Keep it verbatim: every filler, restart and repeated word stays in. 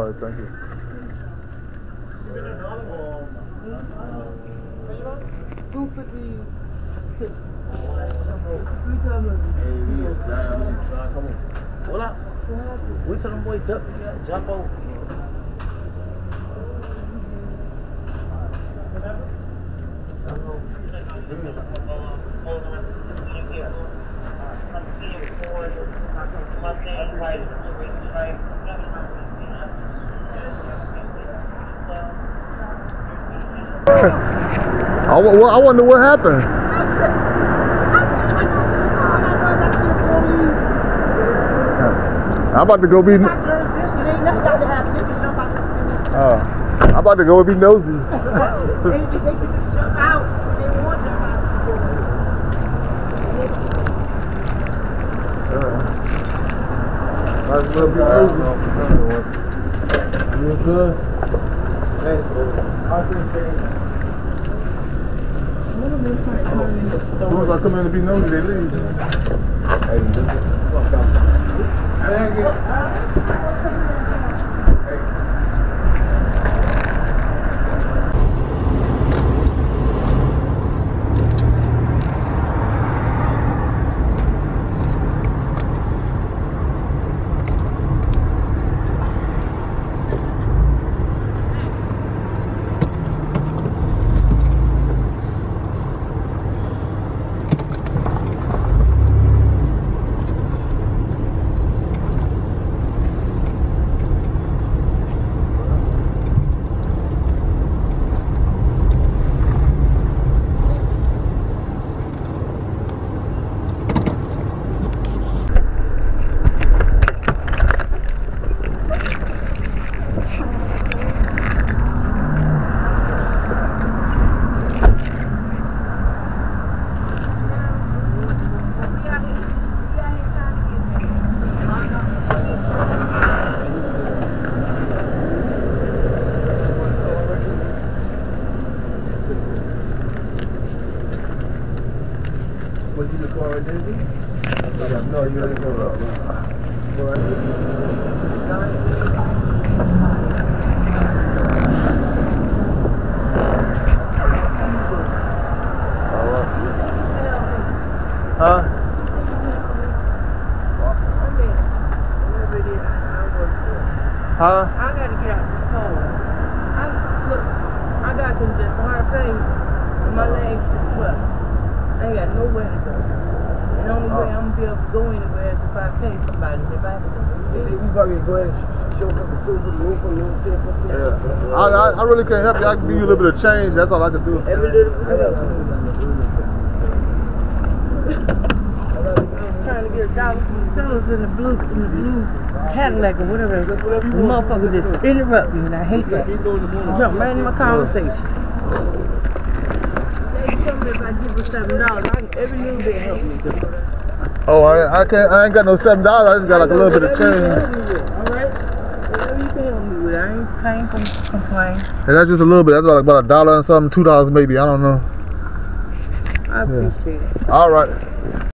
All right, thank you. Who put the six? What up? We tell them boy duck, jump over. I, I wonder what happened. I'm about to go be. Uh, I'm about to go be nosy. Might as well be nosy. You good? Thanks, bro. As soon as I come in to be nosy, they leave. Hey, fuck out. What you look for, Disney? No, you didn't go up. Huh? Huh? I gotta get out this cold. I, look, I got congestion, heart pain, and my legs just swell. I ain't got nowhere to go. And the only way I'm gonna be able to go anywhere is if I pay somebody in the back of You probably go ahead and show up the food for the roof or you don't say something. Yeah. I, I, I really can't help you. I can give you a little bit of change. That's all I can do. Every little bit. trying to get a dollar from the fellas in the blue, in the blue Cadillac or whatever. The motherfucker just interrupt me, and I hate that. Jump right in my conversation. They told me if I give her seven dollars, every little bit helps me. Oh, I, I can't. I ain't got no seven dollars. I just got like a little bit of change. All right. Whatever you can help me with, I ain't paying for complain. And that's just a little bit. That's like about a dollar and something, two dollars maybe. I don't know. I appreciate yeah. it. All right.